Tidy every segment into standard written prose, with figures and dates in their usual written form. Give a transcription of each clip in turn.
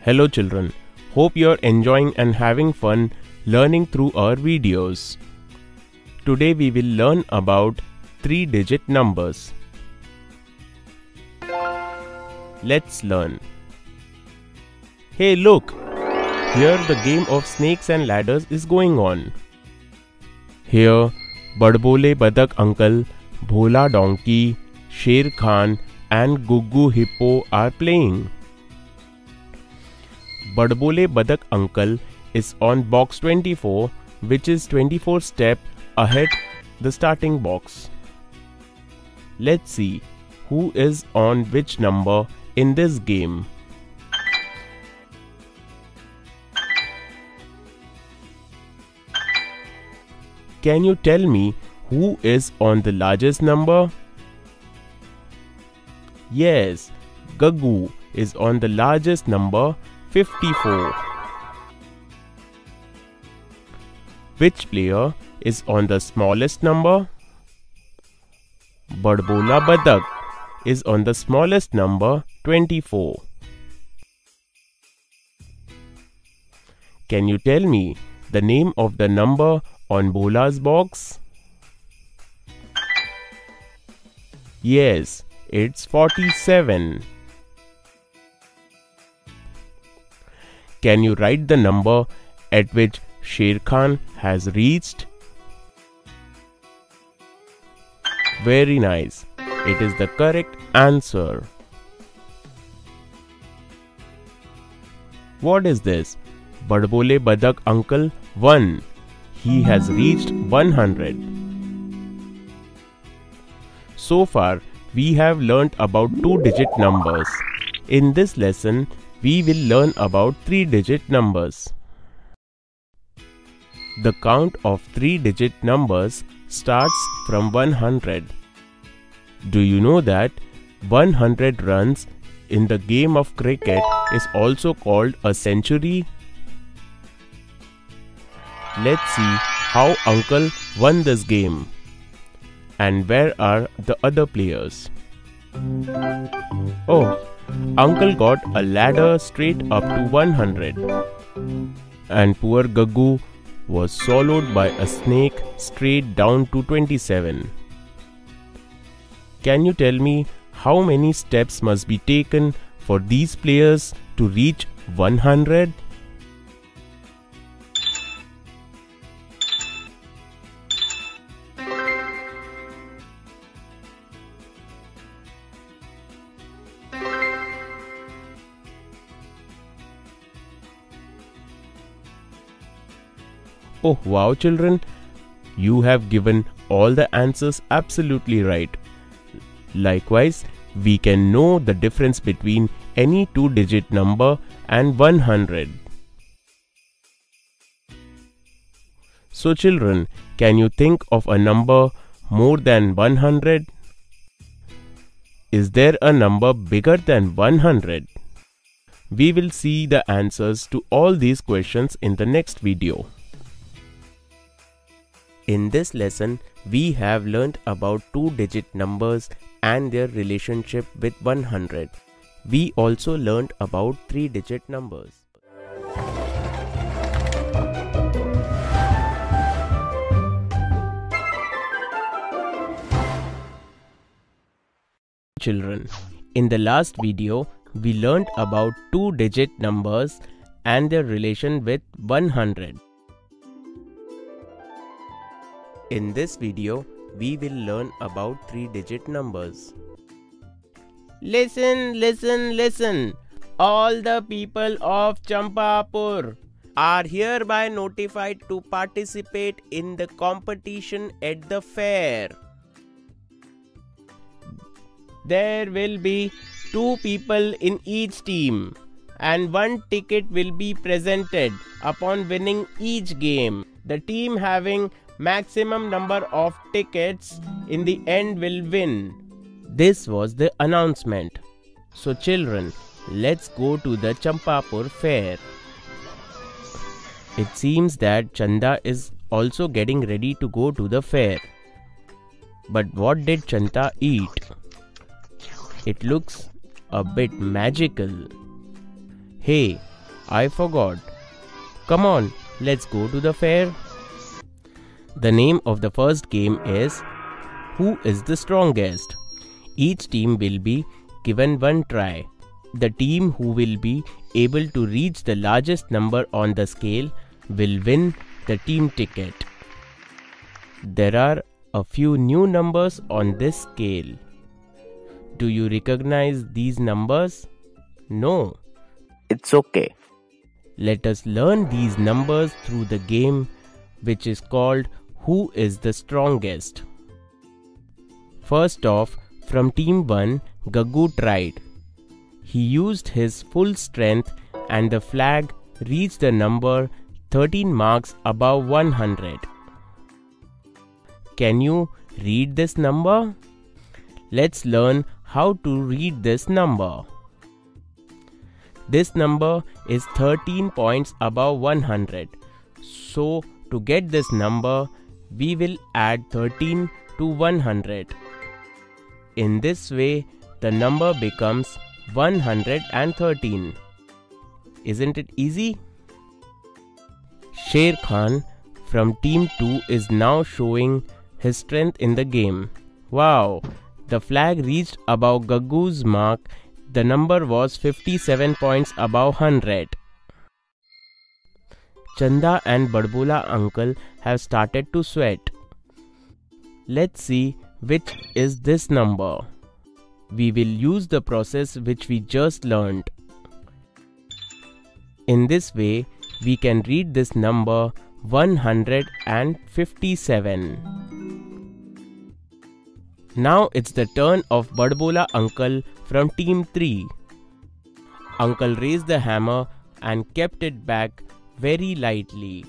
Hello children, hope you are enjoying and having fun learning through our videos. Today we will learn about 3-digit numbers. Let's learn. Hey look! Here the game of snakes and ladders is going on. Here Badbole Badak Uncle, Bhola Donkey, Sher Khan and Guggu Hippo are playing. Badbole Badak Uncle is on box 24, which is 24 steps ahead the starting box. Let's see who is on which number in this game. Can you tell me who is on the largest number? Yes, Guggu is on the largest number, 54. Which player is on the smallest number? Badbola Badak is on the smallest number, 24. Can you tell me the name of the number on Bola's box? Yes, it's 47. Can you write the number at which Sher Khan has reached? Very nice. It is the correct answer. What is this? Badbole Badak Uncle won. He has reached 100. So far, we have learnt about 2-digit numbers. In this lesson, we will learn about 3-digit numbers. The count of 3-digit numbers starts from 100. Do you know that 100 runs in the game of cricket is also called a century? Let's see how Uncle won this game. And where are the other players? Oh, Uncle got a ladder straight up to 100. And poor Guggu was swallowed by a snake straight down to 27. Can you tell me how many steps must be taken for these players to reach 100? Oh wow children, you have given all the answers absolutely right. Likewise, we can know the difference between any 2-digit number and 100. So children, can you think of a number more than 100? Is there a number bigger than 100? We will see the answers to all these questions in the next video. In this lesson, we have learnt about 2-digit numbers and their relationship with 100. We also learnt about 3-digit numbers. Children, in the last video, we learnt about 2-digit numbers and their relation with 100. In this video, we will learn about 3-digit numbers. Listen, listen, listen! All the people of Champapur are hereby notified to participate in the competition at the fair. There will be 2 people in each team and 1 ticket will be presented upon winning each game. The team having maximum number of tickets in the end will win. This was the announcement. So children, let's go to the Champapur fair. It seems that Chanda is also getting ready to go to the fair. But what did Chanda eat? It looks a bit magical. Hey, I forgot. Come on, let's go to the fair. The name of the first game is Who is the Strongest? Each team will be given one try. The team who will be able to reach the largest number on the scale will win the team ticket. There are a few new numbers on this scale. Do you recognize these numbers? No. It's okay. Let us learn these numbers through the game which is called Who is the Strongest? First off, from team 1, Gaggu tried. He used his full strength and the flag reached the number 13 marks above 100. Can you read this number? Let's learn how to read this number. This number is 13 points above 100. So to get this number, we will add 13 to 100. In this way, the number becomes 113. Isn't it easy? Sher Khan from team 2 is now showing his strength in the game. Wow! The flag reached above Gaggu's mark. The number was 57 points above 100. Chanda and Badbola uncle have started to sweat. Let's see which is this number. We will use the process which we just learned. In this way, we can read this number 157. Now it's the turn of Badbola uncle from team 3. Uncle raised the hammer and kept it back very lightly.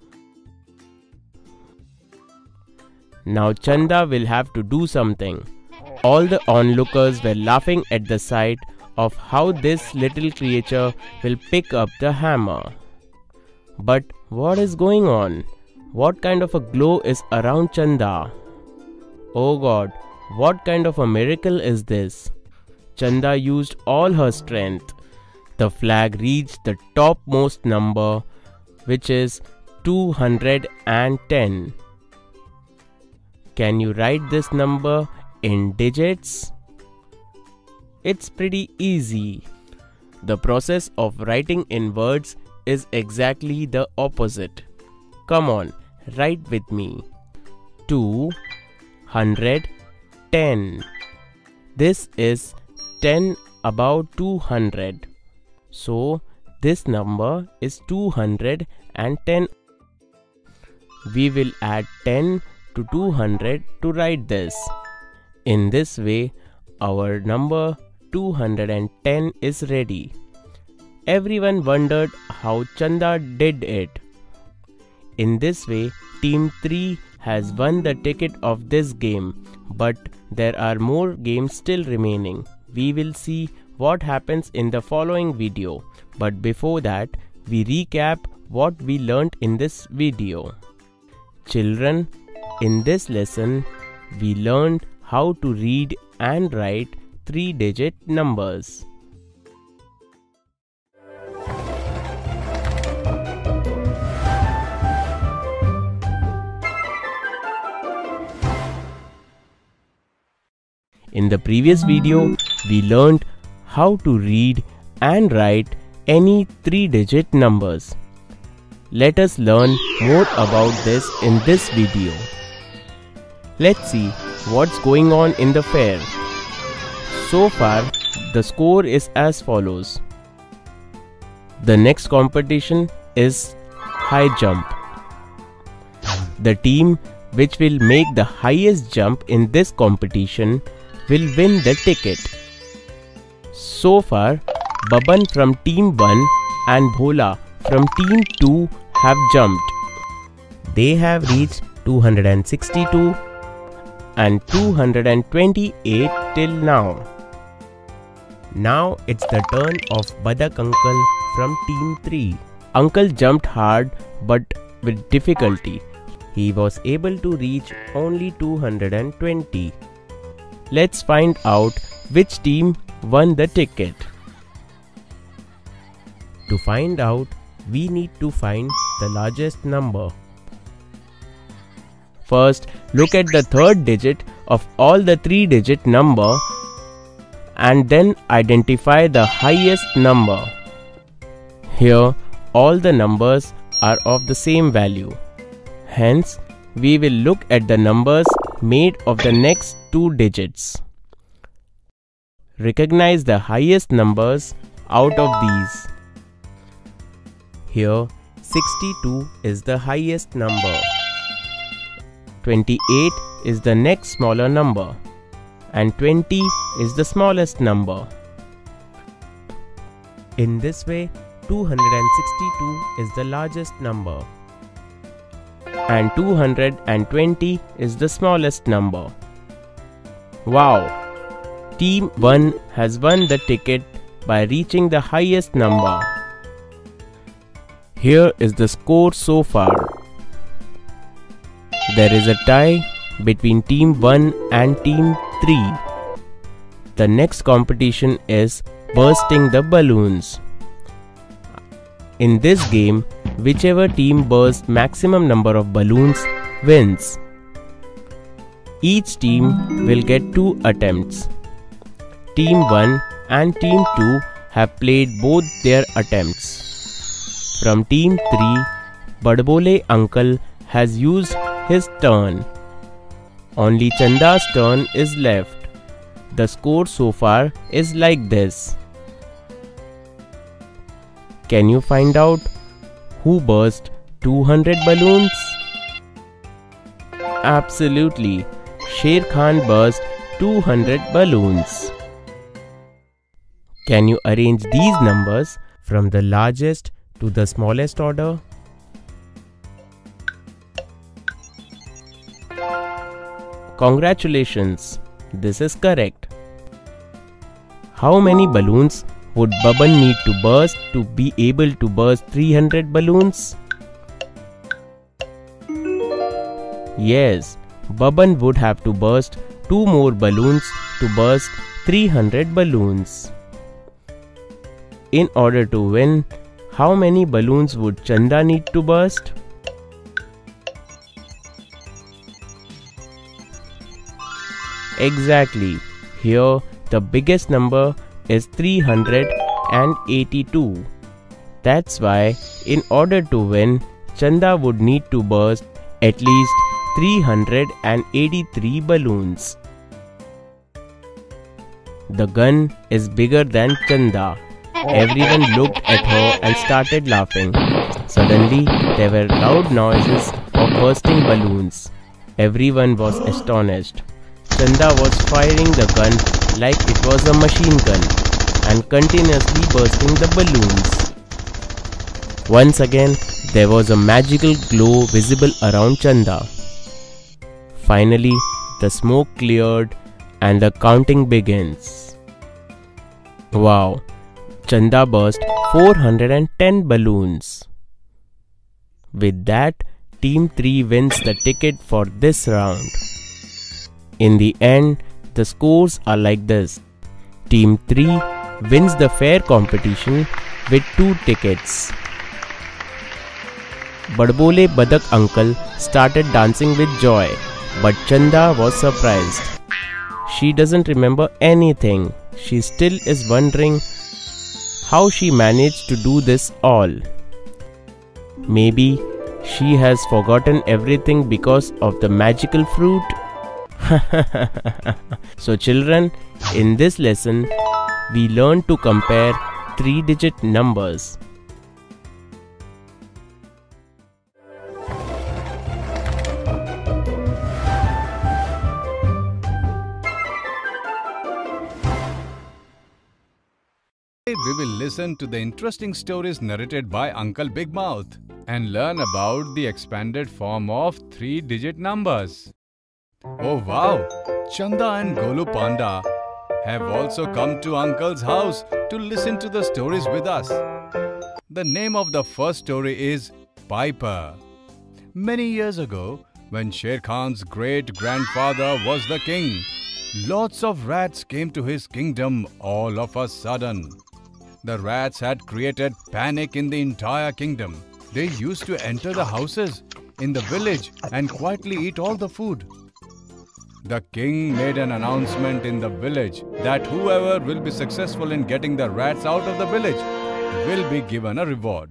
Now Chanda will have to do something. All the onlookers were laughing at the sight of how this little creature will pick up the hammer. But what is going on? What kind of a glow is around Chanda? Oh God, what kind of a miracle is this? Chanda used all her strength. The flag reached the topmost number, which is 210. Can you write this number in digits? It's pretty easy. The process of writing in words is exactly the opposite. Come on, write with me. 210. This is 10 above 200. So this number is 210. We will add 10 to 200 to write this. In this way, our number 210 is ready. Everyone wondered how Chanda did it. In this way, Team 3 has won the ticket of this game, but there are more games still remaining. We will see what happens in the following video. But before that, we recap what we learnt in this video. Children, in this lesson, we learned how to read and write 3-digit numbers. In the previous video, we learned how to read and write any 3-digit numbers. Let us learn more about this in this video. Let's see what's going on in the fair. So far, the score is as follows. The next competition is high jump. The team which will make the highest jump in this competition will win the ticket. So far, Baban from team 1 and Bhola from team 2 have jumped. They have reached 262 and 228 till now. Now it's the turn of Badak uncle from team 3. Uncle jumped hard but with difficulty. He was able to reach only 220. Let's find out which team won the ticket. To find out, we need to find the largest number. First, look at the third digit of all the 3-digit number and then identify the highest number. Here, all the numbers are of the same value. Hence, we will look at the numbers made of the next 2 digits. Recognize the highest numbers out of these. Here, 62 is the highest number. 28 is the next smaller number. And 20 is the smallest number. In this way, 262 is the largest number. And 220 is the smallest number. Wow! Team 1 has won the ticket by reaching the highest number. Here is the score so far. There is a tie between Team 1 and Team 3. The next competition is bursting the balloons. In this game, whichever team bursts maximum number of balloons wins. Each team will get 2 attempts. Team 1 and Team 2 have played both their attempts. From Team 3, Badbole uncle has used his turn. Only Chanda's turn is left. The score so far is like this. Can you find out who burst 200 balloons? Absolutely. Sher Khan burst 200 balloons. Can you arrange these numbers from the largest to the smallest order? Congratulations, this is correct. How many balloons would Baban need to burst to be able to burst 300 balloons? Yes, Baban would have to burst 2 more balloons to burst 300 balloons. In order to win, how many balloons would Chanda need to burst? Exactly. Here, the biggest number is 382. That's why, in order to win, Chanda would need to burst at least 383 balloons. The gun is bigger than Chanda. Everyone looked at her and started laughing. Suddenly, there were loud noises of bursting balloons. Everyone was astonished. Chanda was firing the gun like it was a machine gun and continuously bursting the balloons. Once again, there was a magical glow visible around Chanda. Finally, the smoke cleared and the counting begins. Wow! Chanda burst 410 balloons. With that, Team 3 wins the ticket for this round. In the end, the scores are like this. Team 3 wins the fair competition with 2 tickets. Badbole Badak uncle started dancing with joy, but Chanda was surprised. She doesn't remember anything. She still is wondering how she managed to do this all. Maybe she has forgotten everything because of the magical fruit. So children, in this lesson, we learn to compare 3-digit numbers. We will listen to the interesting stories narrated by Uncle Big Mouth and learn about the expanded form of 3-digit numbers. Oh wow! Chanda and Golu Panda have also come to Uncle's house to listen to the stories with us. The name of the first story is Piper. Many years ago, when Sher Khan's great-grandfather was the king, lots of rats came to his kingdom all of a sudden. the rats had created panic in the entire kingdom. They used to enter the houses in the village and quietly eat all the food. The king made an announcement in the village that whoever will be successful in getting the rats out of the village will be given a reward.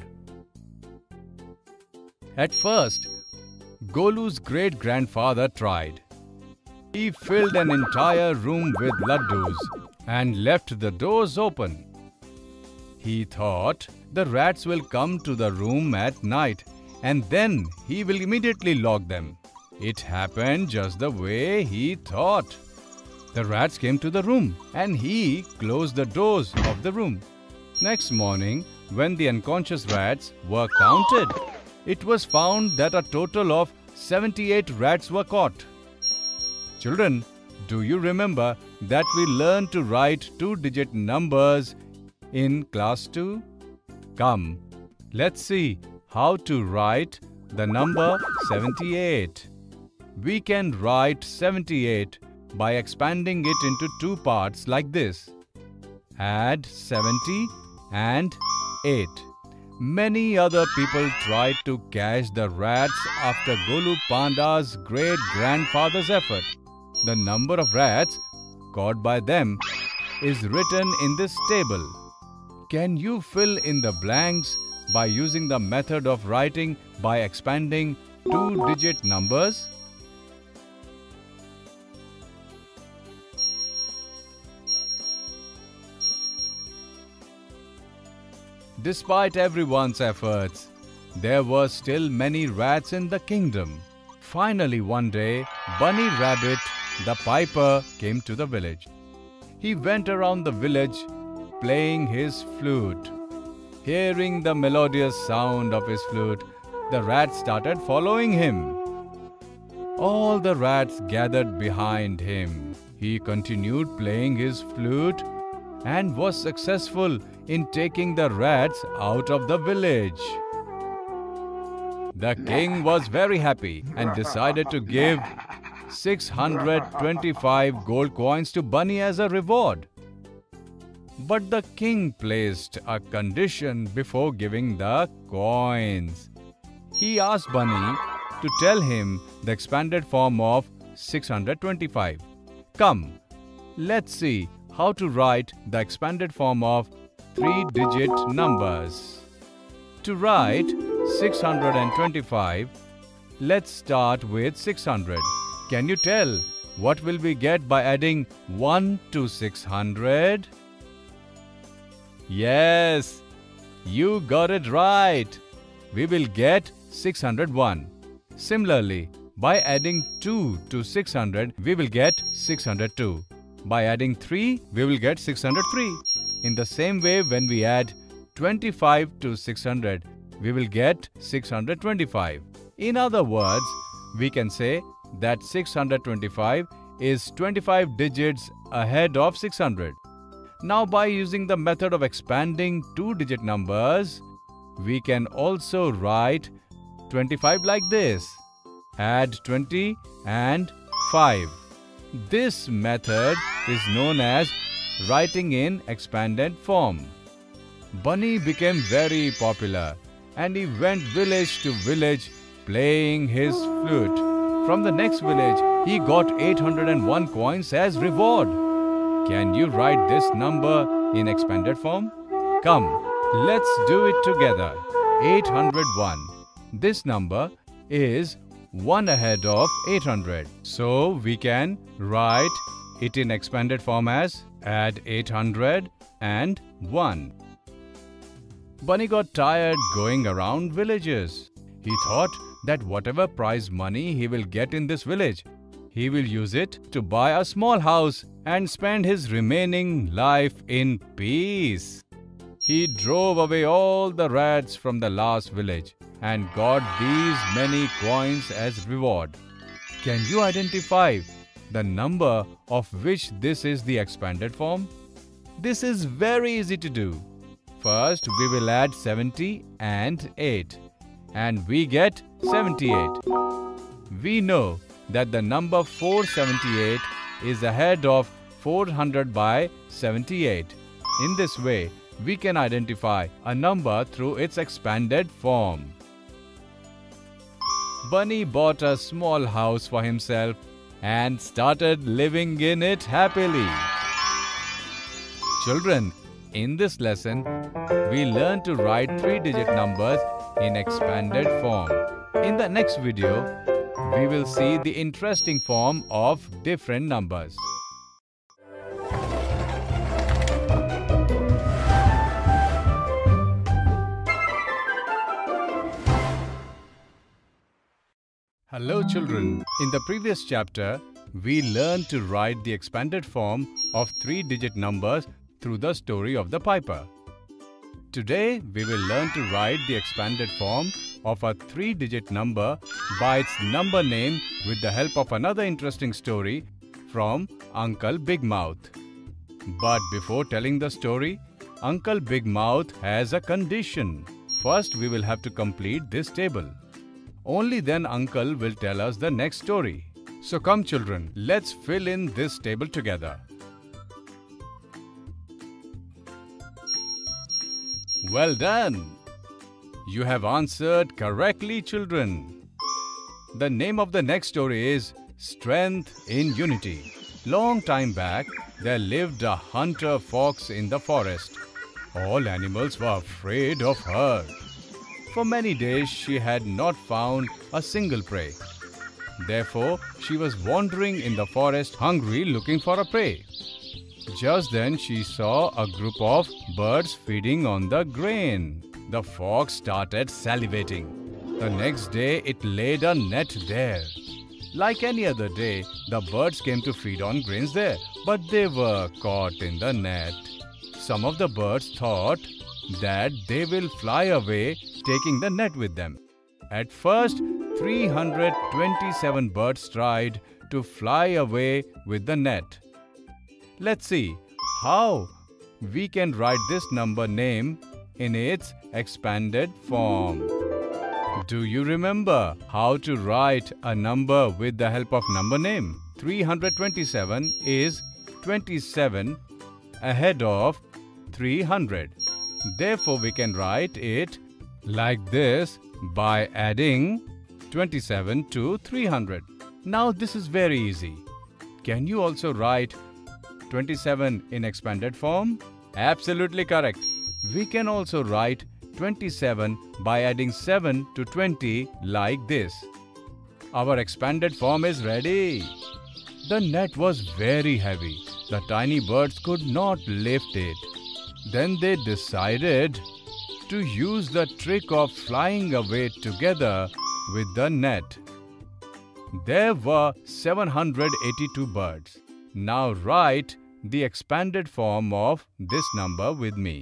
At first, Golu's great-grandfather tried. He filled an entire room with laddus and left the doors open. He thought the rats will come to the room at night and then he will immediately lock them. It happened just the way he thought. The rats came to the room and he closed the doors of the room. Next morning, when the unconscious rats were counted, it was found that a total of 78 rats were caught. Children, do you remember that we learned to write two-digit numbers in class 2? Come, let's see how to write the number 78. We can write 78 by expanding it into two parts like this. Add 70 and 8. Many other people tried to catch the rats after Golu Panda's great-grandfather's effort. The number of rats caught by them is written in this table. Can you fill in the blanks by using the method of writing by expanding two-digit numbers? Despite everyone's efforts, there were still many rats in the kingdom. Finally, one day, Bunny Rabbit, the piper, came to the village. He went around the village playing his flute. Hearing the melodious sound of his flute, the rats started following him. All the rats gathered behind him. He continued playing his flute and was successful in taking the rats out of the village. The king was very happy and decided to give 625 gold coins to Bunny as a reward. But the king placed a condition before giving the coins. He asked Bunny to tell him the expanded form of 625. Come, let's see how to write the expanded form of three-digit numbers. To write 625, let's start with 600. Can you tell what will we get by adding 1 to 600? Yes, you got it right. We will get 601. Similarly, by adding 2 to 600, we will get 602. By adding 3, we will get 603. In the same way, when we add 25 to 600, we will get 625. In other words, we can say that 625 is 25 digits ahead of 600. Now, by using the method of expanding two-digit numbers, we can also write 25 like this. Add 20 and 5. This method is known as writing in expanded form. Bunny became very popular and he went village to village playing his flute. From the next village, he got 801 coins as reward. Can you write this number in expanded form? Come, let's do it together. 801. This number is 1 ahead of 800. So we can write it in expanded form as add 800 and 1. Bunny got tired going around villages. He thought that whatever prize money he will get in this village, he will use it to buy a small house and spend his remaining life in peace. He drove away all the rats from the last village and got these many coins as reward. Can you identify the number of which this is the expanded form? This is very easy to do. First, we will add 70 and 8 and we get 78. We know that the number 478 is ahead of 400 by 78. In this way, we can identify a number through its expanded form. Bunny bought a small house for himself and started living in it happily. Children, in this lesson, we learn to write 3-digit numbers in expanded form. In the next video, we will see the interesting form of different numbers. Hello children, in the previous chapter, we learned to write the expanded form of 3-digit numbers through the story of the Piper. Today, we will learn to write the expanded form of a 3-digit number by its number name with the help of another interesting story from Uncle Big Mouth. But before telling the story, Uncle Big Mouth has a condition. First, we will have to complete this table. Only then Uncle will tell us the next story. So come children, let's fill in this table together. Well done! You have answered correctly, children. The name of the next story is Strength in Unity. Long time back, there lived a hunter fox in the forest. All animals were afraid of her. For many days, she had not found a single prey. Therefore, she was wandering in the forest hungry, looking for a prey. Just then, she saw a group of birds feeding on the grain. The fox started salivating. The next day, it laid a net there. Like any other day, the birds came to feed on grains there, but they were caught in the net. Some of the birds thought that they will fly away, taking the net with them. At first, 327 birds tried to fly away with the net. Let's see how we can write this number name in its expanded form. Do you remember how to write a number with the help of number name? 327 is 27 ahead of 300. Therefore, we can write it like this by adding 27 to 300. Now, this is very easy. Can you also write 27 in expanded form? Absolutely correct. We can also write 27 by adding 7 to 20 like this. Our expanded form is ready. The net was very heavy. The tiny birds could not lift it. Then they decided to use the trick of flying away together with the net. There were 782 birds. Now write the expanded form of this number with me.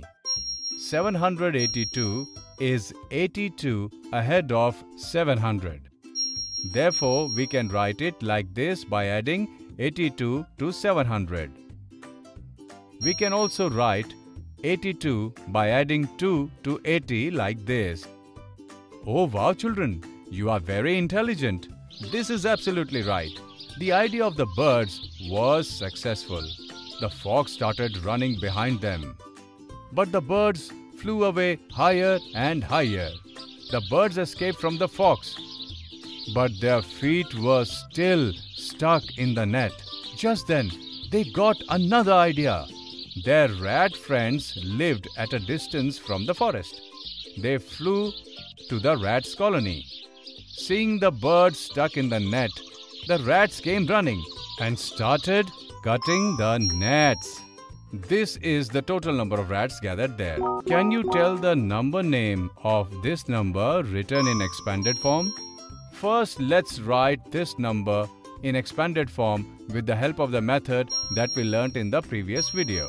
782 is 82 ahead of 700. Therefore, we can write it like this by adding 82 to 700. We can also write 82 by adding 2 to 80 like this. Oh wow children, you are very intelligent. This is absolutely right. The idea of the birds was successful. The fox started running behind them. But the birds flew away higher and higher. The birds escaped from the fox. But their feet were still stuck in the net. Just then, they got another idea. Their rat friends lived at a distance from the forest. They flew to the rats' colony. Seeing the birds stuck in the net, the rats came running and started cutting the nets. This is the total number of rats gathered there. Can you tell the number name of this number written in expanded form? First, let's write this number in expanded form with the help of the method that we learnt in the previous video.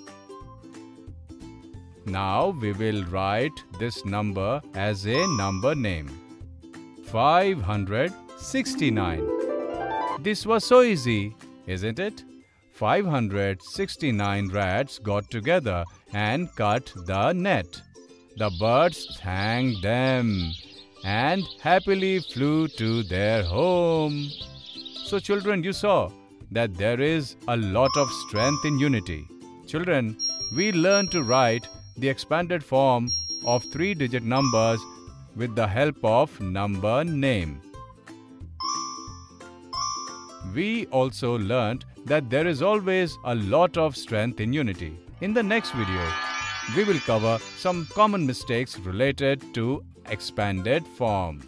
Now we will write this number as a number name. 569. This was so easy, isn't it? 569 rats got together and cut the net. The birds thanked them and happily flew to their home. So children, you saw that there is a lot of strength in unity. Children, we learn to write the expanded form of 3-digit numbers with the help of number name. We also learnt that there is always a lot of strength in unity. In the next video, we will cover some common mistakes related to expanded form.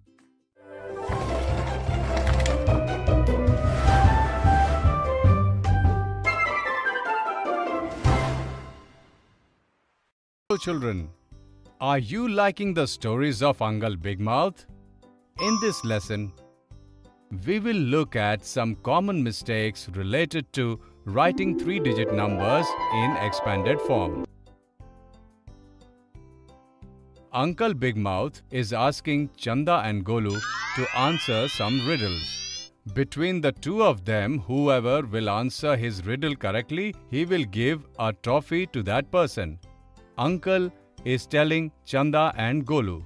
Hello children, are you liking the stories of Uncle Big Mouth? In this lesson, we will look at some common mistakes related to writing 3-digit numbers in expanded form. Uncle Big Mouth is asking Chanda and Golu to answer some riddles. Between the two of them, whoever will answer his riddle correctly, he will give a trophy to that person. Uncle is telling Chanda and Golu,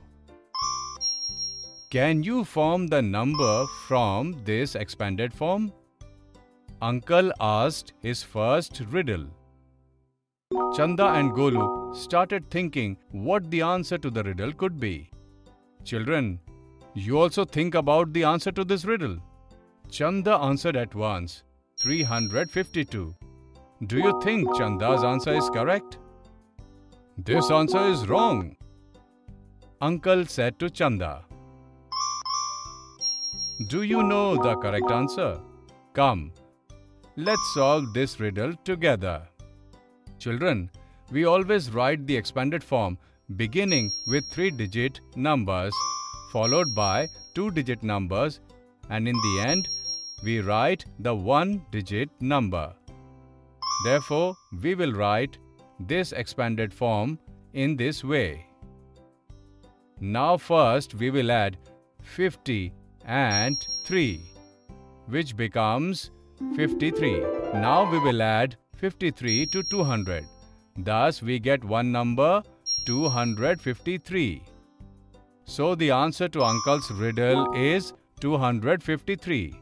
can you form the number from this expanded form? Uncle asked his first riddle. Chanda and Golu started thinking what the answer to the riddle could be. Children, you also think about the answer to this riddle. Chanda answered at once, 352. Do you think Chanda's answer is correct? This answer is wrong. Uncle said to Chanda, do you know the correct answer? Come, let's solve this riddle together. Children, we always write the expanded form beginning with 3-digit numbers followed by 2-digit numbers, and in the end we write the 1-digit number. Therefore, we will write this expanded form in this way. Now first we will add 50 and 3, which becomes 53. Now we will add 53 to 200. Thus we get one number, 253. So the answer to Uncle's riddle is 253.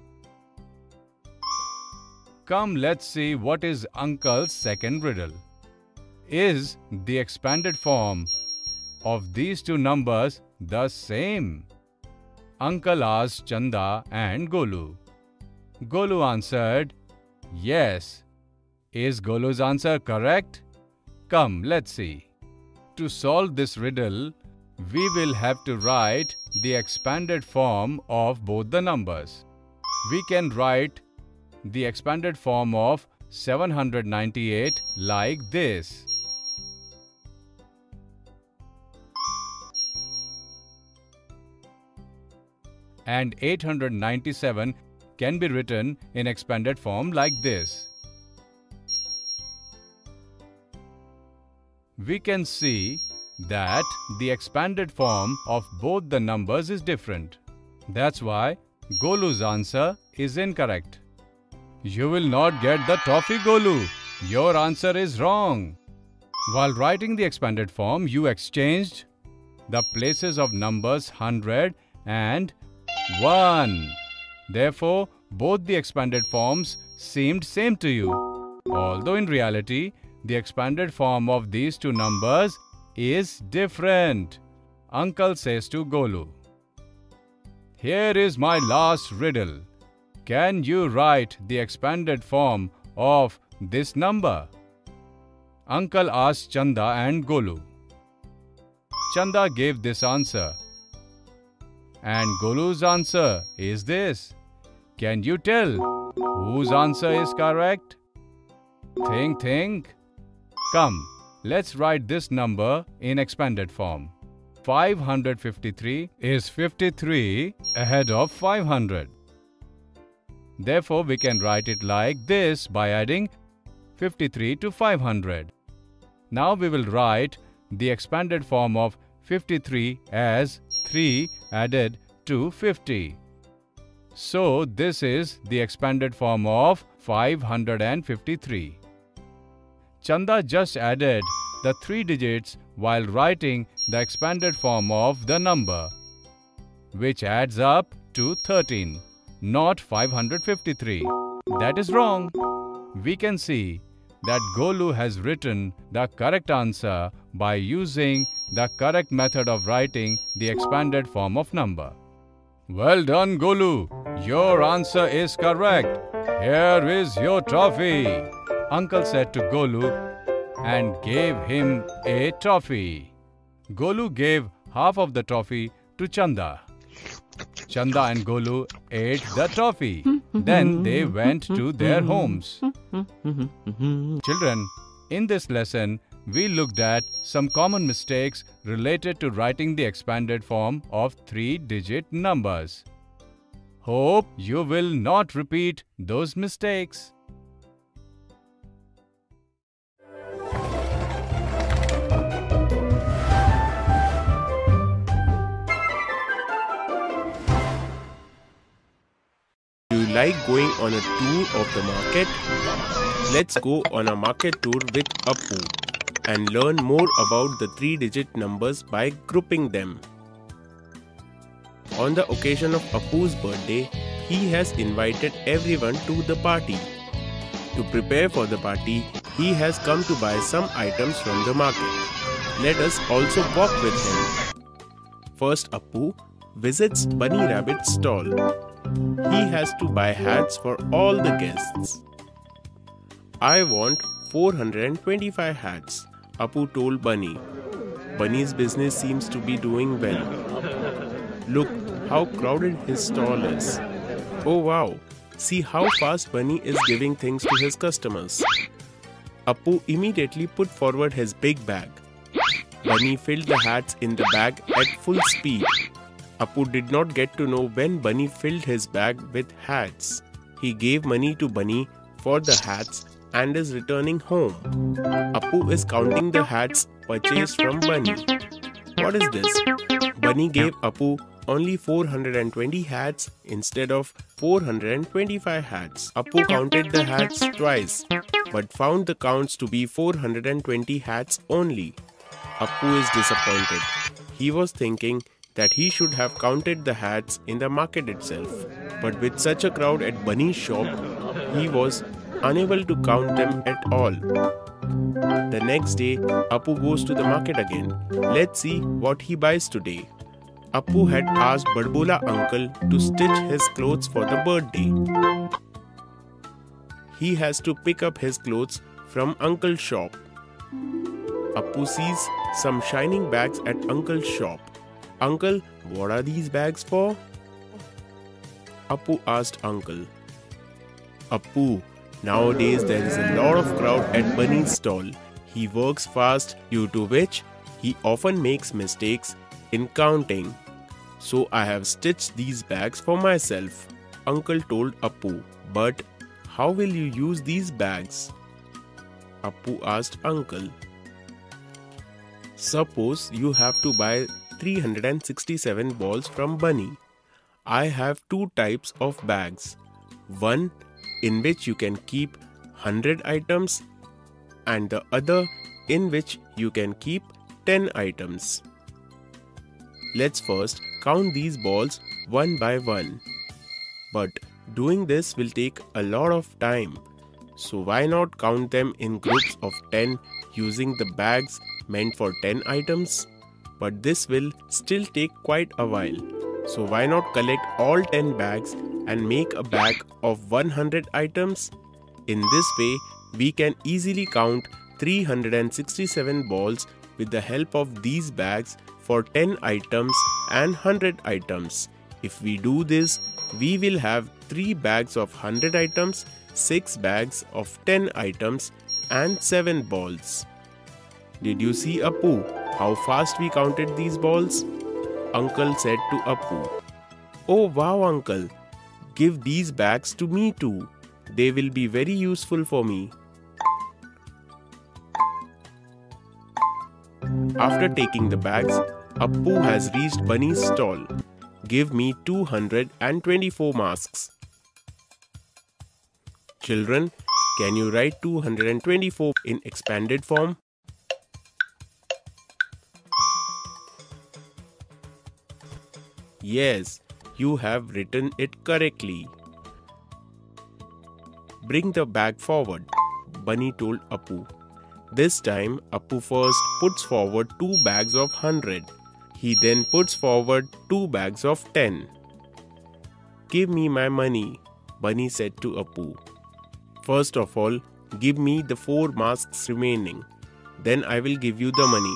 Come, let's see what is Uncle's second riddle. Is the expanded form of these two numbers the same? Uncle asked Chanda and Golu. Golu answered, yes. Is Golu's answer correct? Come, let's see. To solve this riddle, we will have to write the expanded form of both the numbers. We can write the expanded form of 798 like this. And 897 can be written in expanded form like this. We can see that the expanded form of both the numbers is different. That's why Golu's answer is incorrect. You will not get the toffee, Golu. Your answer is wrong. While writing the expanded form, you exchanged the places of numbers 100 and 1. Therefore, both the expanded forms seemed same to you. Although in reality, the expanded form of these two numbers is different. Uncle says to Golu, here is my last riddle. Can you write the expanded form of this number? Uncle asked Chanda and Golu. Chanda gave this answer. And Golu's answer is this. Can you tell whose answer is correct? Think. Come, let's write this number in expanded form. 553 is 53 ahead of 500. Therefore, we can write it like this by adding 53 to 500. Now we will write the expanded form of 53 as 3 added to 50. So this is the expanded form of 553. Chanda just added the 3 digits while writing the expanded form of the number, which adds up to 13, not 553. That is wrong. We can see that Golu has written the correct answer by using the correct method of writing the expanded form of number. Well done, Golu. Your answer is correct. Here is your trophy, Uncle said to Golu and gave him a trophy. Golu gave half of the trophy to Chanda. Chanda and Golu ate the trophy. Then they went to their homes. Children, in this lesson, we looked at some common mistakes related to writing the expanded form of 3-digit numbers. Hope you will not repeat those mistakes. Do you like going on a tour of the market? Let's go on a market tour with Appu and learn more about the 3-digit numbers by grouping them. On the occasion of Appu's birthday, he has invited everyone to the party. To prepare for the party, he has come to buy some items from the market. Let us also walk with him. First, Appu visits Bunny Rabbit's stall. He has to buy hats for all the guests. I want 425 hats, Appu told Bunny. Bunny's business seems to be doing well. Look how crowded his stall is. Oh wow, see how fast Bunny is giving things to his customers. Appu immediately put forward his big bag. Bunny filled the hats in the bag at full speed. Appu did not get to know when Bunny filled his bag with hats. He gave money to Bunny for the hats and is returning home. Appu is counting the hats purchased from Bunny. What is this? Bunny gave Appu only 420 hats instead of 425 hats. Appu counted the hats twice, but found the counts to be 420 hats only. Appu is disappointed. He was thinking that he should have counted the hats in the market itself. But with such a crowd at Bunny's shop, he was unable to count them at all. The next day, Appu goes to the market again. Let's see what he buys today. Appu had asked Badbola uncle to stitch his clothes for the birthday. He has to pick up his clothes from uncle's shop. Appu sees some shining bags at uncle's shop. Uncle, what are these bags for? Appu asked uncle. Appu, nowadays there is a lot of crowd at Bunny's stall. He works fast, due to which he often makes mistakes in counting. So I have stitched these bags for myself, uncle told Appu. But how will you use these bags? Appu asked uncle. Suppose you have to buy 367 balls from Bunny. I have two types of bags. One in which you can keep 100 items and the other in which you can keep 10 items. Let's first count these balls one by one. But doing this will take a lot of time. So why not count them in groups of 10 using the bags meant for 10 items? But this will still take quite a while. So why not collect all 10 bags and make a bag of 100 items? In this way, we can easily count 367 balls with the help of these bags for 10 items and 100 items. If we do this, we will have 3 bags of 100 items, 6 bags of 10 items and 7 balls. Did you see, Appu, how fast we counted these balls? Uncle said to Appu. Oh wow, uncle, give these bags to me too. They will be very useful for me. After taking the bags, Appu has reached Bunny's stall. Give me 224 masks. Children, can you write 224 in expanded form? Yes, you have written it correctly. Bring the bag forward. Bunny told Appu. This time, Appu first puts forward 2 bags of 100. He then puts forward 2 bags of 10. Give me my money, Bunny said to Appu. First of all, give me the 4 masks remaining. Then I will give you the money,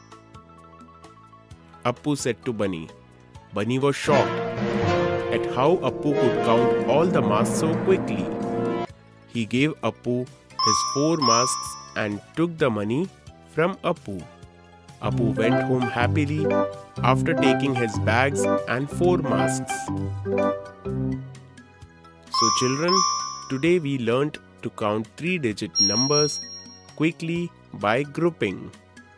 Appu said to Bunny. Bunny was shocked at how Appu could count all the masks so quickly. He gave Appu his 4 masks and took the money from Appu. Appu went home happily after taking his bags and 4 masks. So children, today we learnt to count 3-digit numbers quickly by grouping.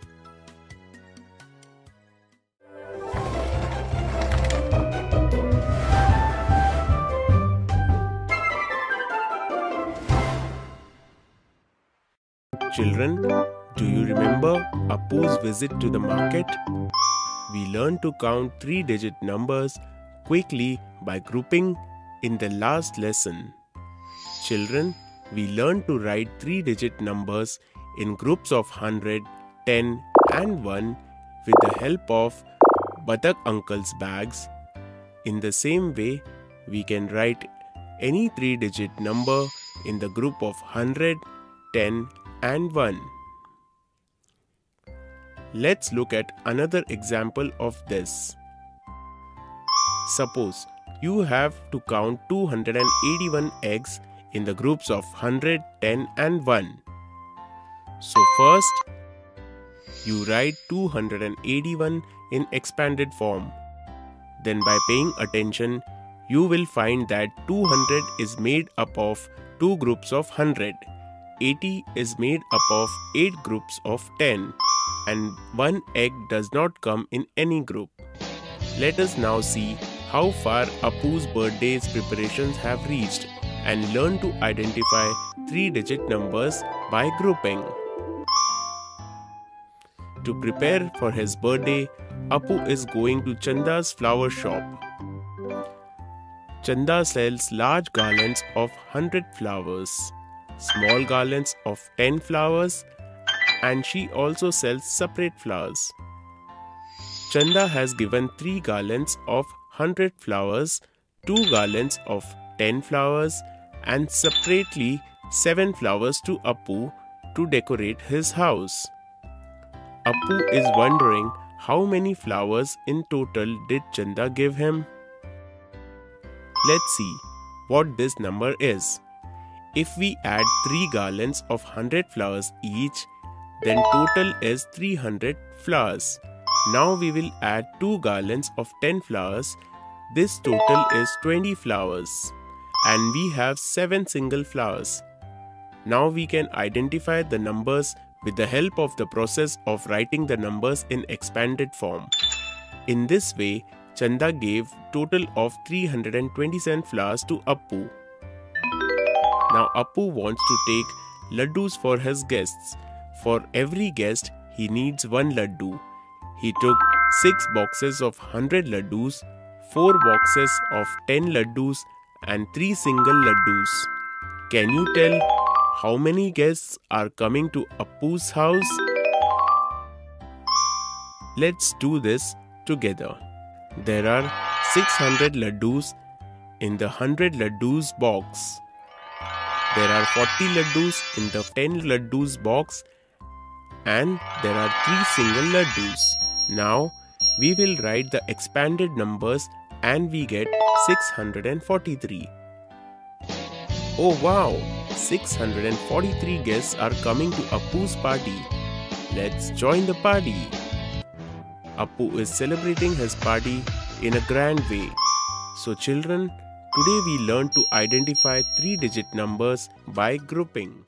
Children, do you remember Appu's visit to the market? We learned to count 3-digit numbers quickly by grouping in the last lesson. Children, we learned to write 3-digit numbers in groups of 100, 10 and 1 with the help of Batak Uncle's bags. In the same way, we can write any 3-digit number in the group of 100, 10 and 1. Let's look at another example of this. Suppose you have to count 281 eggs in the groups of 100, 10 and 1. So first, you write 281 in expanded form. Then by paying attention, you will find that 200 is made up of 2 groups of 100. 80 is made up of 8 groups of 10 and 1 egg does not come in any group. Let us now see how far Appu's birthday's preparations have reached and learn to identify 3-digit numbers by grouping. To prepare for his birthday, Appu is going to Chanda's flower shop. Chanda sells large garlands of 100 flowers, small garlands of 10 flowers, and she also sells separate flowers. Chanda has given 3 garlands of 100 flowers, 2 garlands of 10 flowers, and separately 7 flowers to Appu to decorate his house. Appu is wondering how many flowers in total did Chanda give him. Let's see what this number is. If we add 3 garlands of 100 flowers each, then total is 300 flowers. Now we will add 2 garlands of 10 flowers. This total is 20 flowers. And we have 7 single flowers. Now we can identify the numbers with the help of the process of writing the numbers in expanded form. In this way, Chanda gave total of 327 flowers to Appu. Now Appu wants to take laddus for his guests. For every guest, he needs 1 laddu. He took 6 boxes of 100 laddus, 4 boxes of 10 laddus and 3 single laddus. Can you tell how many guests are coming to Appu's house? Let's do this together. There are 600 laddus in the 100 laddus box. There are 40 laddus in the 10 laddus box and there are 3 single laddus. Now we will write the expanded numbers and we get 643. Oh wow! 643 guests are coming to Appu's party. Let's join the party. Appu is celebrating his party in a grand way. So children, today we learned to identify 3-digit numbers by grouping.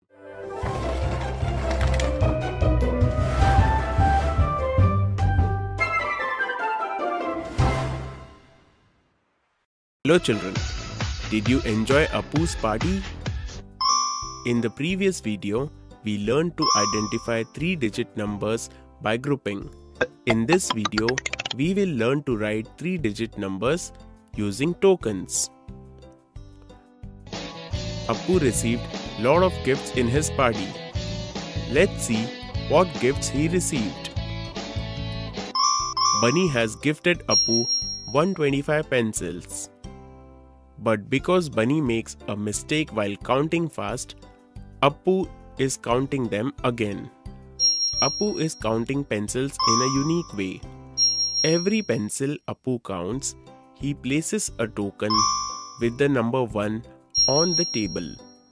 Hello children, did you enjoy Appu's party? In the previous video, we learned to identify 3-digit numbers by grouping. In this video, we will learn to write 3-digit numbers using tokens. Appu received lot of gifts in his party. Let's see what gifts he received. Bunny has gifted Appu 125 pencils. But because Bunny makes a mistake while counting fast, Appu is counting them again. Appu is counting pencils in a unique way. Every pencil Appu counts, he places a token with the number 1 on the table.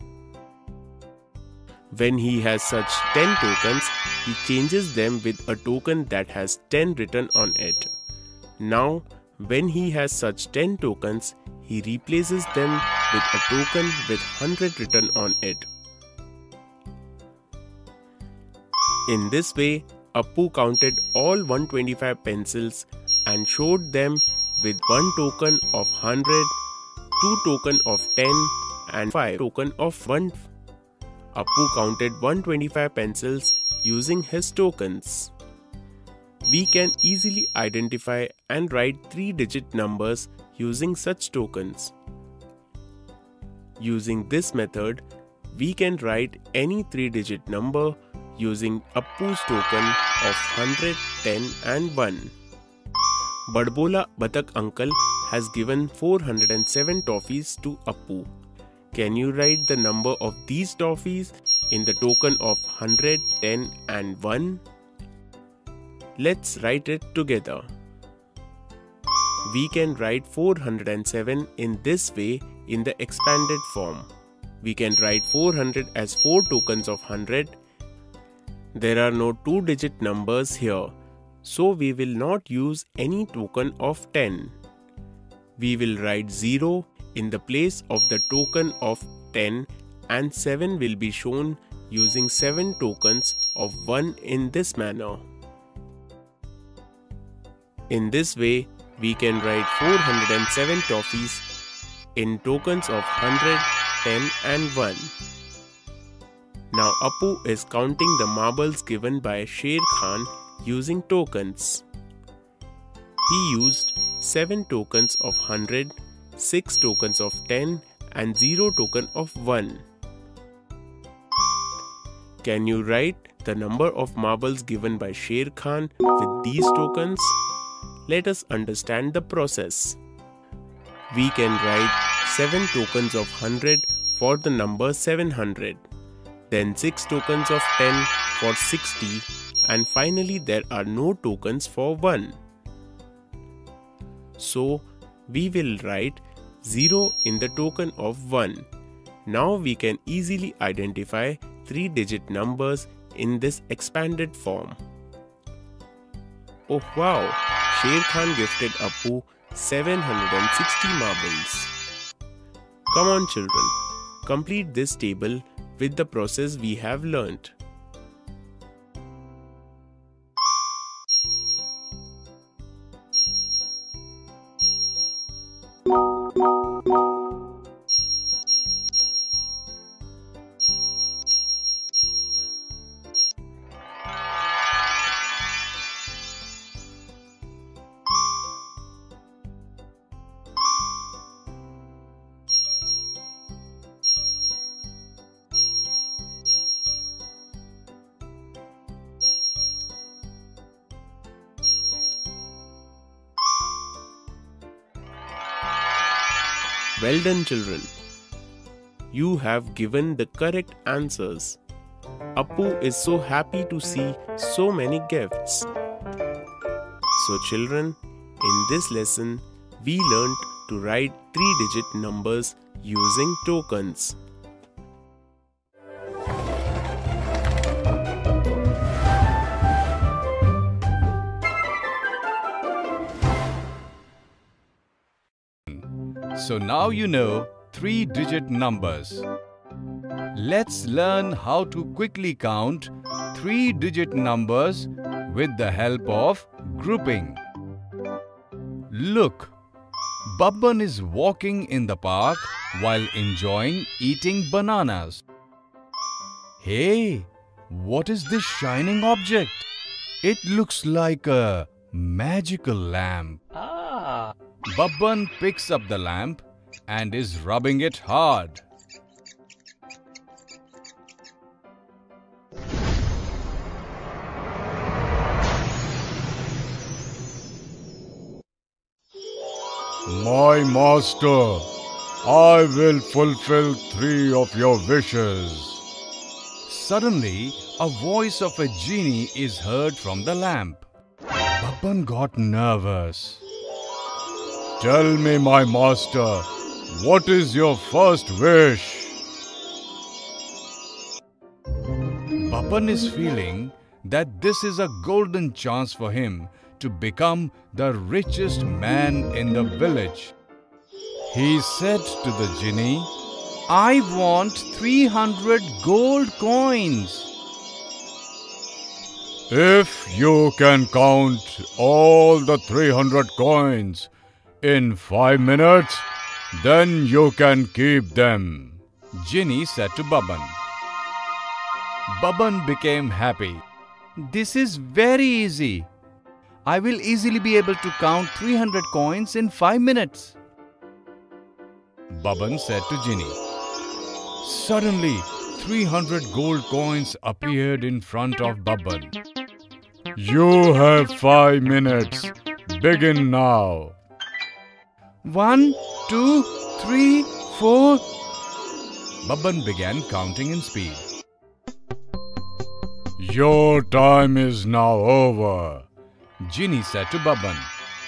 When he has such 10 tokens, he changes them with a token that has 10 written on it. Now, when he has such 10 tokens, he replaces them with a token with 100 written on it. In this way, Appu counted all 125 pencils and showed them with 1 token of 100, 2 token of 10 and 5 token of 1. Appu counted 125 pencils using his tokens. We can easily identify and write 3-digit numbers using such tokens. Using this method, we can write any 3-digit number using Appu's token of 100, 10 and 1. Badbola Batak uncle has given 407 toffees to Appu. Can you write the number of these toffees in the token of 100, 10 and 1? Let's write it together. We can write 407 in this way in the expanded form. We can write 400 as 4 tokens of 100. There are no 2-digit numbers here, so we will not use any token of 10. We will write 0 in the place of the token of 10 and 7 will be shown using 7 tokens of 1 in this manner. In this way, we can write 407 toffees in tokens of 100, 10 and 1. Now Appu is counting the marbles given by Sher Khan using tokens. He used 7 tokens of 100, 6 tokens of 10 and 0 token of 1. Can you write the number of marbles given by Sher Khan with these tokens? Let us understand the process. We can write 7 tokens of 100 for the number 700, then 6 tokens of 10 for 60 and finally there are no tokens for 1. So, we will write 0 in the token of 1. Now we can easily identify 3-digit numbers in this expanded form. Oh wow! Sher Khan gifted Appu 760 marbles. Come on children, complete this table with the process we have learnt. Well done children. You have given the correct answers. Appu is so happy to see so many gifts. So children, in this lesson, we learnt to write 3-digit numbers using tokens. So now you know 3-digit numbers. Let's learn how to quickly count 3-digit numbers with the help of grouping. Look, Babban is walking in the park while enjoying eating bananas. Hey, what is this shining object? It looks like a magical lamp. Babban picks up the lamp and is rubbing it hard. My master, I will fulfill 3 of your wishes. Suddenly, a voice of a genie is heard from the lamp. Babban got nervous. Tell me, my master, what is your first wish? Babban is feeling that this is a golden chance for him to become the richest man in the village. He said to the genie, I want 300 gold coins. If you can count all the 300 coins in 5 minutes, then you can keep them, Genie said to Babban. Babban became happy. This is very easy. I will easily be able to count 300 coins in 5 minutes. Babban said to Genie. Suddenly, 300 gold coins appeared in front of Babban. You have 5 minutes. Begin now. 1, 2, 3, 4. Babban began counting in speed. Your time is now over, Genie said to Babban.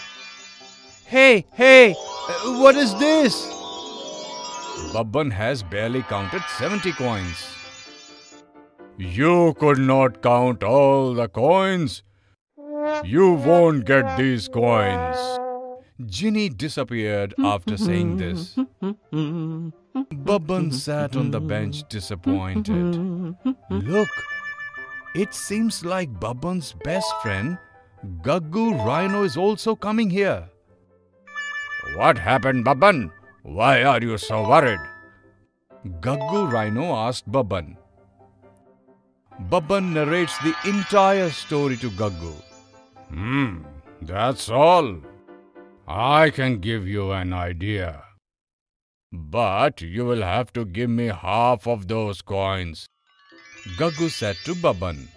Hey, what is this? Babban has barely counted 70 coins. You could not count all the coins. You won't get these coins. Genie disappeared after saying this. Babban sat on the bench disappointed. Look, it seems like Babban's best friend, Gaggu Rhino, is also coming here. What happened, Babban? Why are you so worried? Gaggu Rhino asked Babban. Babban narrates the entire story to Gaggu. That's all. I can give you an idea. But you will have to give me half of those coins, Gaggu said to Babban.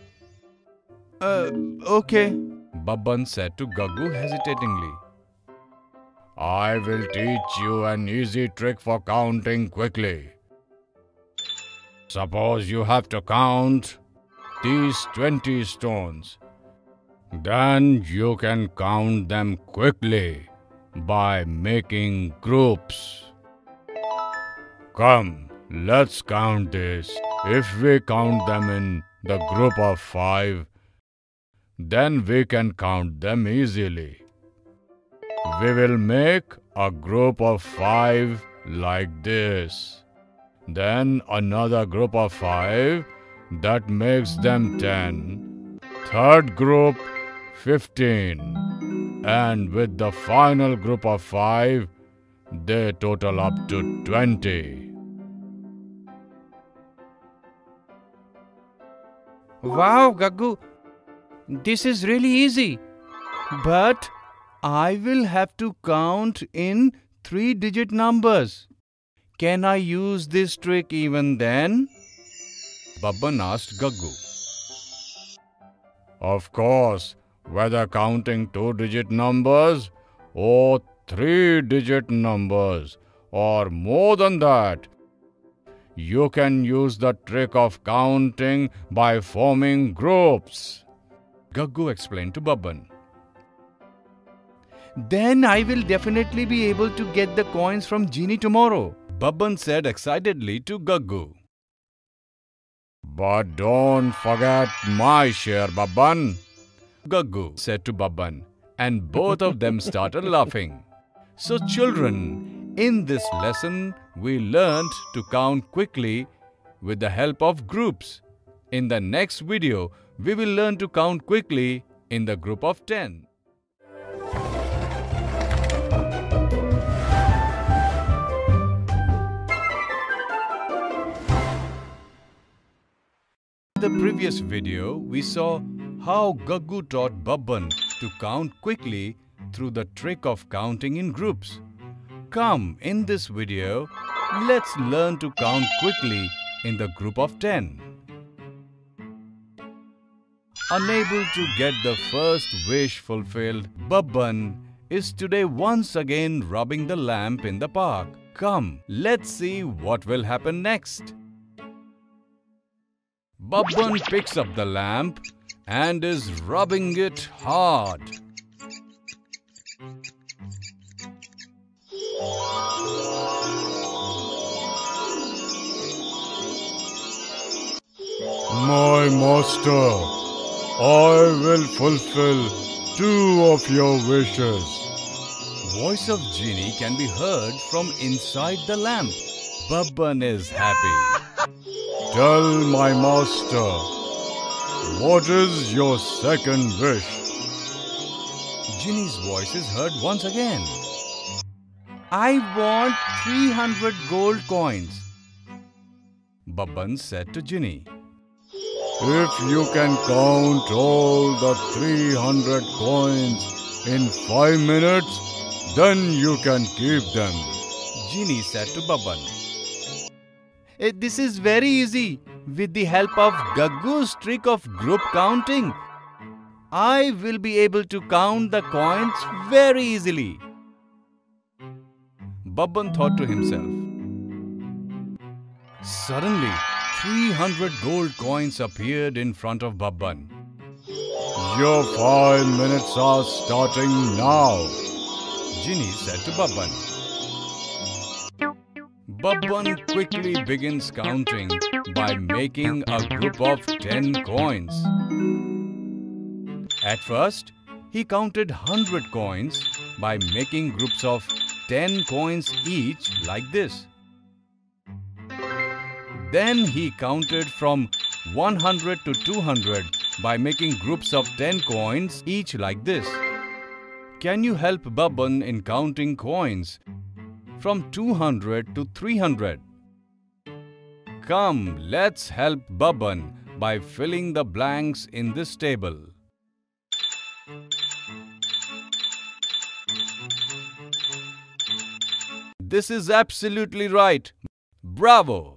Okay, Babban said to Gaggu hesitatingly. I will teach you an easy trick for counting quickly. Suppose you have to count these 20 stones. Then you can count them quickly by making groups. Come, let's count this. If we count them in the group of 5, then we can count them easily. We will make a group of 5 like this. Then another group of 5 that makes them 10. Third group 15. And with the final group of 5, they total up to 20. Wow, Gaggu, this is really easy. But I will have to count in 3-digit numbers. Can I use this trick even then? Babban asked Gaggu. Of course, whether counting 2-digit numbers or 3-digit numbers or more than that, you can use the trick of counting by forming groups, Gaggu explained to Babban. Then I will definitely be able to get the coins from Genie tomorrow, Babban said excitedly to Gaggu. But don't forget my share, Babban, Gaggu said to Babban, and both of them started laughing. So children, in this lesson, we learned to count quickly with the help of groups. In the next video, we will learn to count quickly in the group of 10. In the previous video, we saw how Gaggu taught Babban to count quickly through the trick of counting in groups. Come, in this video, let's learn to count quickly in the group of 10. Unable to get the first wish fulfilled, Babban is today once again rubbing the lamp in the park. Come, let's see what will happen next. Babban picks up the lamp and is rubbing it hard. My master, I will fulfill 2 of your wishes. Voice of genie can be heard from inside the lamp. Babban is happy. Tell my master, what is your second wish? Genie's voice is heard once again. I want 300 gold coins. Babban said to Genie. If you can count all the 300 coins in 5 minutes, then you can keep them. Genie said to Babban. This is very easy. With the help of Gaggu's trick of group counting, I will be able to count the coins very easily. Babban thought to himself. Suddenly, 300 gold coins appeared in front of Babban. Your 5 minutes are starting now. Genie said to Babban. Babban quickly begins counting by making a group of 10 coins. At first, he counted 100 coins by making groups of 10 coins each like this. Then he counted from 100 to 200 by making groups of 10 coins each like this. Can you help Babban in counting coins from 200 to 300? Come, let's help Babban by filling the blanks in this table. This is absolutely right. Bravo!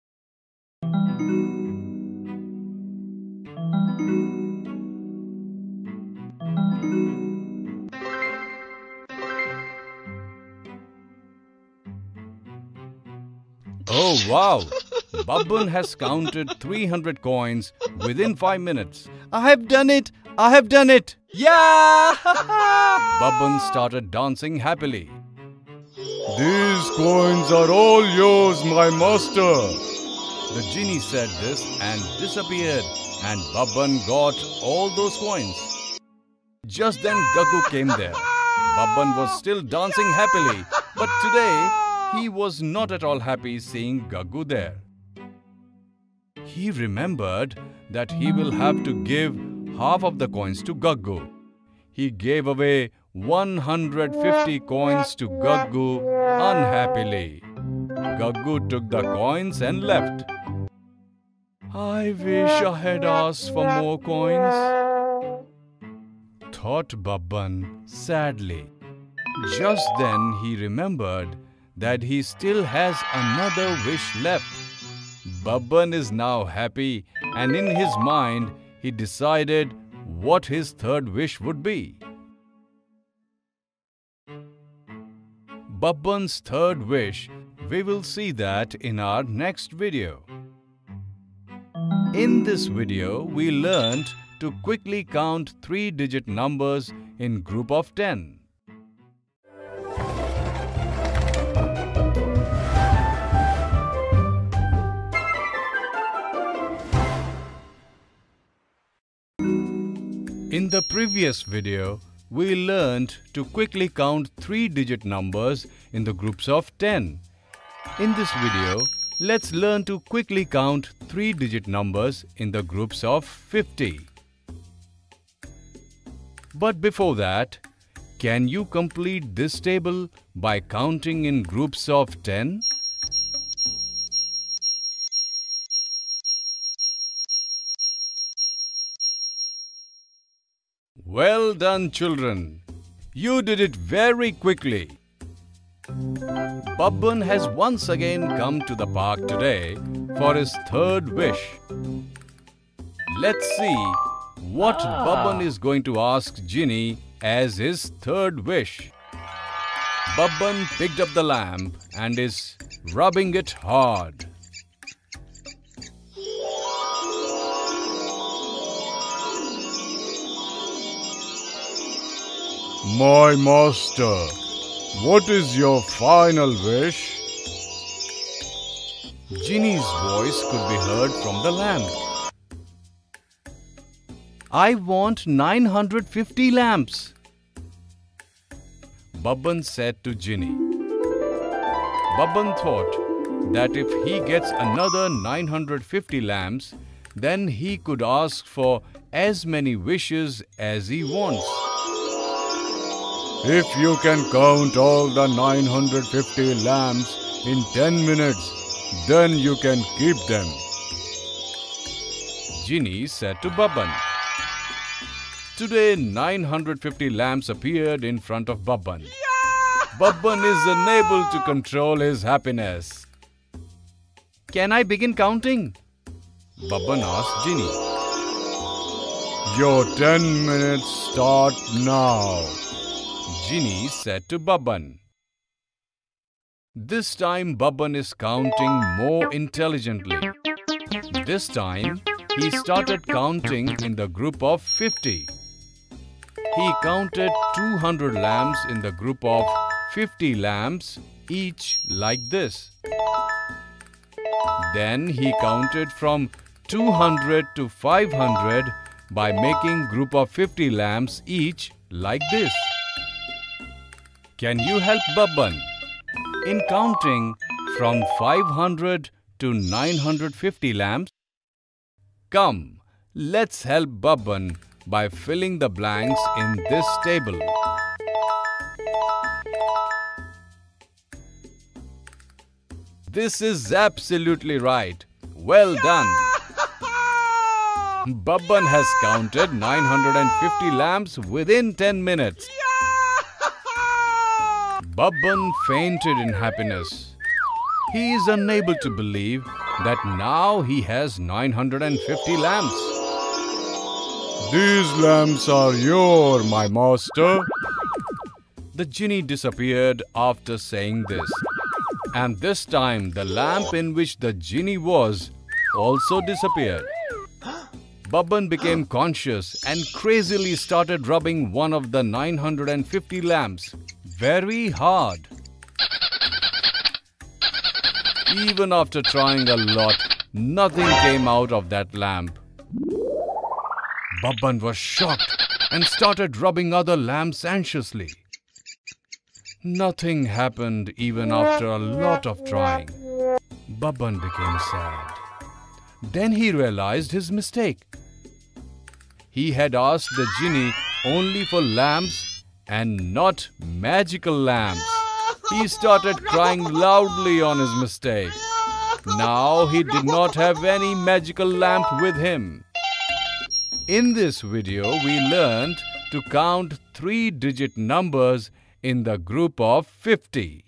Oh wow! Babban has counted 300 coins within 5 minutes. I have done it! I have done it! Yeah! Babban started dancing happily. These coins are all yours, my master. The genie said this and disappeared, and Babban got all those coins. Just then Gaggu came there. Babban was still dancing happily, but today he was not at all happy seeing Gaggu there. He remembered that he will have to give half of the coins to Gaggu. He gave away 150 coins to Gaggu unhappily. Gaggu took the coins and left. I wish I had asked for more coins, thought Babban sadly. Just then he remembered that he still has another wish left. Babban is now happy, and in his mind he decided what his third wish would be. Babban's third wish, we will see that in our next video. In this video, we learned to quickly count 3-digit numbers in group of 10. In the previous video, we learned to quickly count 3-digit numbers in the groups of 10. In this video, let's learn to quickly count 3-digit numbers in the groups of 50. But before that, can you complete this table by counting in groups of 10? Well done, children. You did it very quickly. Babban has once again come to the park today for his third wish. Let's see what Babban is going to ask Genie as his third wish. Babban picked up the lamp and is rubbing it hard. My master, what is your final wish? Genie's voice could be heard from the lamp. I want 950 lamps, Babban said to Genie. Babban thought that if he gets another 950 lamps, then he could ask for as many wishes as he wants. If you can count all the 950 lamps in 10 minutes, then you can keep them, Genie said to Babban. Today 950 lamps appeared in front of Babban. Babban is unable to control his happiness. Can I begin counting? Babban asked Genie. Your 10 minutes start now, Genie said to Babban. This time Babban is counting more intelligently. This time he started counting in the group of 50. He counted 200 lamps in the group of 50 lamps, each like this. Then he counted from 200 to 500 by making group of 50 lamps each like this. Can you help Babban in counting from 500 to 950 lamps? Come, let's help Babban by filling the blanks in this table. This is absolutely right. Well done. Babban has counted 950 lamps within 10 minutes. Babban fainted in happiness. He is unable to believe that now he has 950 lamps. These lamps are yours, my master. The genie disappeared after saying this. And this time the lamp in which the genie was also disappeared. Babban became conscious and crazily started rubbing one of the 950 lamps very hard. Even after trying a lot, nothing came out of that lamp. Babban was shocked and started rubbing other lamps anxiously. Nothing happened even after a lot of trying. Babban became sad. Then he realized his mistake. He had asked the genie only for lamps and not magical lamps. He started crying loudly on his mistake. Now he did not have any magical lamp with him. In this video, we learned to count 3-digit numbers in the group of 50.